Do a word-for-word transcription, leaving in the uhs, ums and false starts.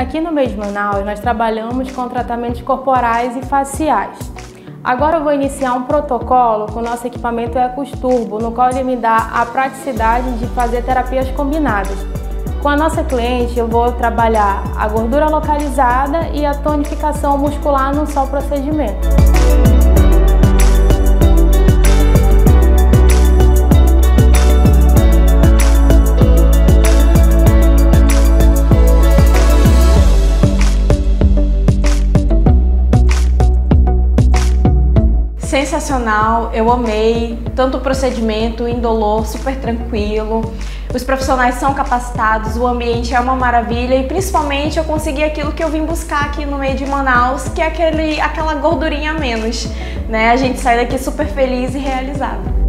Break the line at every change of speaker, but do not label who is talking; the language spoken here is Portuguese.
Aqui no M E I de Manaus, nós trabalhamos com tratamentos corporais e faciais. Agora eu vou iniciar um protocolo com o nosso equipamento Ecos Turbo, no qual ele me dá a praticidade de fazer terapias combinadas. Com a nossa cliente, eu vou trabalhar a gordura localizada e a tonificação muscular num só procedimento.
Sensacional, eu amei, tanto o procedimento indolor, super tranquilo, os profissionais são capacitados, o ambiente é uma maravilha e principalmente eu consegui aquilo que eu vim buscar aqui no M E I de Manaus, que é aquele, aquela gordurinha a menos, né? A gente sai daqui super feliz e realizado.